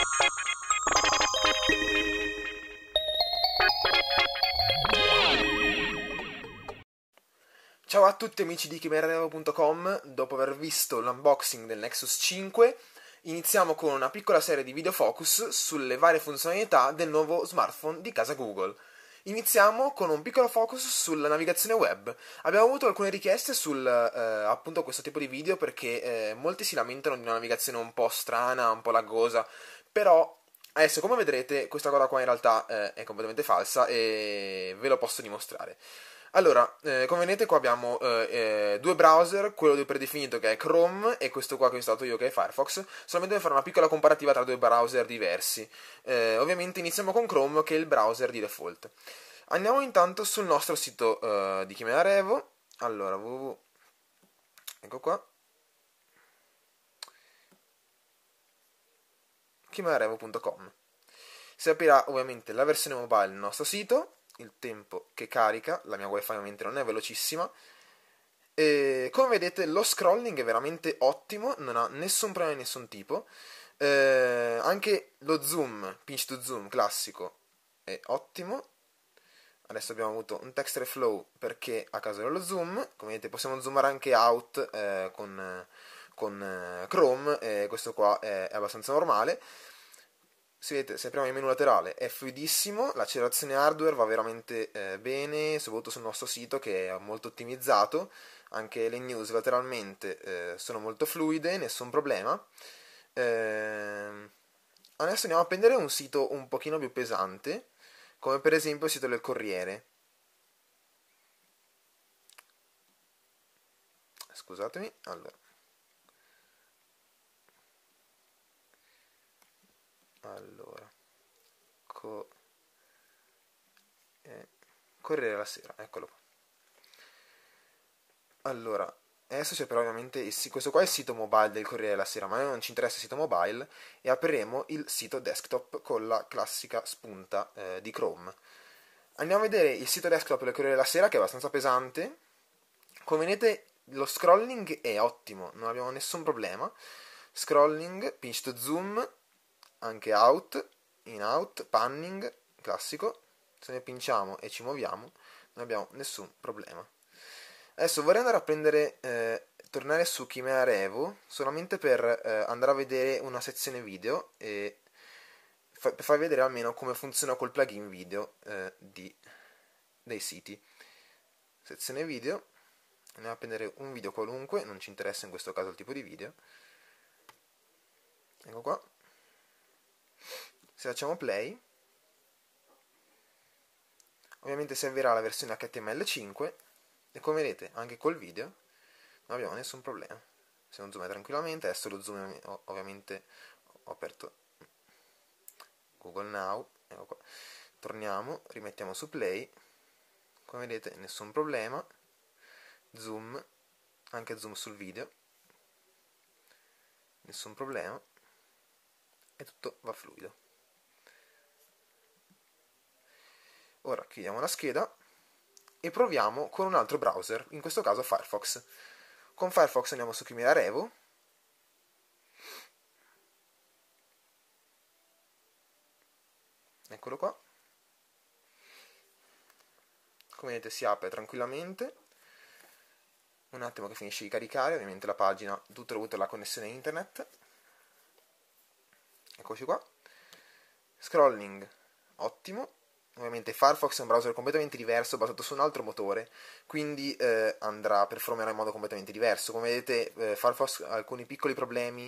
Ciao a tutti amici di chimerevo.com, dopo aver visto l'unboxing del Nexus 5 iniziamo con una piccola serie di video focus sulle varie funzionalità del nuovo smartphone di casa Google. Iniziamo con un piccolo focus sulla navigazione web. Abbiamo avuto alcune richieste sul appunto questo tipo di video perché molti si lamentano di una navigazione un po' strana, un po' laggosa, però adesso come vedrete questa cosa qua in realtà è completamente falsa e ve lo posso dimostrare. Allora, come vedete qua abbiamo due browser, quello di predefinito che è Chrome e questo qua che ho installato io che è Firefox, solamente per fare una piccola comparativa tra due browser diversi. Ovviamente iniziamo con Chrome che è il browser di default. Andiamo intanto sul nostro sito di Chimera Revo, allora www, ecco qua, chimarevo.com. Si aprirà ovviamente la versione mobile del nostro sito, il tempo che carica, la mia wifi ovviamente non è velocissima, e come vedete lo scrolling è veramente ottimo, non ha nessun problema di nessun tipo, anche lo zoom, pinch to zoom classico è ottimo. Adesso abbiamo avuto un text reflow perché a causa dello zoom, come vedete possiamo zoomare anche out con Chrome, questo qua è abbastanza normale. Se apriamo il menu laterale è fluidissimo, l'accelerazione hardware va veramente bene, soprattutto sul nostro sito che è molto ottimizzato, anche le news lateralmente sono molto fluide, nessun problema. Adesso andiamo a prendere un sito un pochino più pesante, come per esempio il sito del Corriere. Scusatemi, allora. Corriere della Sera, eccolo qua. Allora, adesso c'è però ovviamente questo qua è il sito mobile del Corriere della Sera, ma a noi non ci interessa il sito mobile e apriremo il sito desktop con la classica spunta di Chrome. Andiamo a vedere il sito desktop del Corriere della Sera che è abbastanza pesante. Come vedete lo scrolling è ottimo, non abbiamo nessun problema. Scrolling, pinch to zoom, anche out, in out, panning, classico. Se ne pinciamo e ci muoviamo non abbiamo nessun problema. Adesso vorrei andare a prendere, tornare su Chimera Revo solamente per andare a vedere una sezione video e per farvi vedere almeno come funziona col plugin video dei siti. Sezione video, andiamo a prendere un video qualunque, non ci interessa in questo caso il tipo di video. Ecco qua. Se facciamo play, ovviamente servirà la versione HTML5 e come vedete anche col video non abbiamo nessun problema. Possiamo zoomare tranquillamente. Adesso lo zoom ovviamente ho aperto Google Now, ecco qua. Torniamo, rimettiamo su play, come vedete nessun problema, zoom, anche zoom sul video, nessun problema e tutto va fluido. Ora chiudiamo la scheda e proviamo con un altro browser, in questo caso Firefox. Con Firefox andiamo su Chimera Revo, eccolo qua, come vedete si apre tranquillamente, un attimo che finisce di caricare, ovviamente la pagina tutto dovuto alla connessione internet, eccoci qua, scrolling ottimo. Ovviamente Firefox è un browser completamente diverso, basato su un altro motore, quindi performerà in modo completamente diverso. Come vedete Firefox ha alcuni piccoli problemi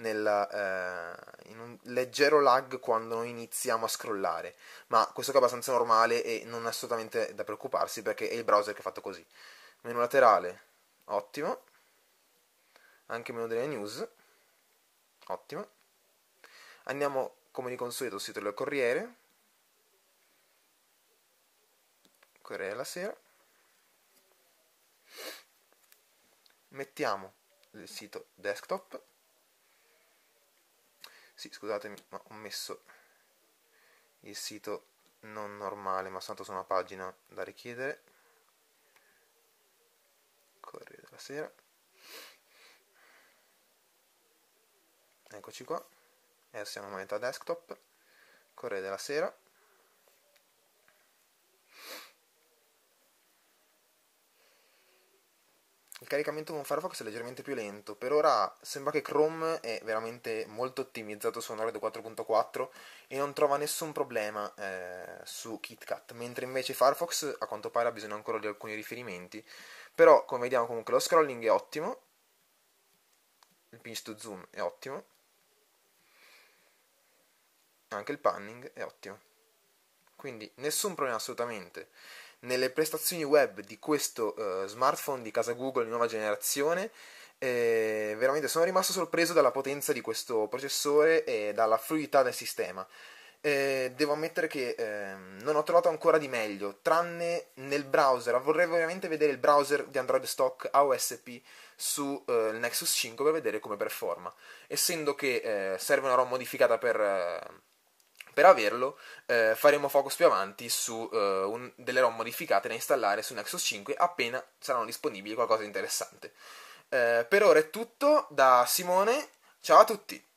in un leggero lag quando noi iniziamo a scrollare, ma questo qua è abbastanza normale e non è assolutamente da preoccuparsi perché è il browser che è fatto così. Menu laterale, ottimo. Anche il menu delle news, ottimo. Andiamo come di consueto sul sito del Corriere. Corriere della Sera, mettiamo il sito desktop, sì scusatemi ma ho messo il sito non normale ma soltanto su una pagina da richiedere, Corriere della Sera, eccoci qua, Adesso siamo in modalità desktop, Corriere della Sera. Il caricamento con Firefox è leggermente più lento, per ora sembra che Chrome è veramente molto ottimizzato su Android 4.4 e non trova nessun problema su KitKat, mentre invece Firefox a quanto pare ha bisogno ancora di alcuni riferimenti, però come vediamo comunque lo scrolling è ottimo, il pinch to zoom è ottimo, anche il panning è ottimo, quindi nessun problema assolutamente. Nelle prestazioni web di questo smartphone di casa Google di nuova generazione, veramente sono rimasto sorpreso dalla potenza di questo processore e dalla fluidità del sistema. Devo ammettere che non ho trovato ancora di meglio, tranne nel browser. Vorrei veramente vedere il browser di Android stock AOSP su il Nexus 5 per vedere come performa. Essendo che serve una ROM modificata per averlo, faremo focus più avanti su delle ROM modificate da installare su Nexus 5 appena saranno disponibili qualcosa di interessante. Per ora è tutto da Simone, ciao a tutti!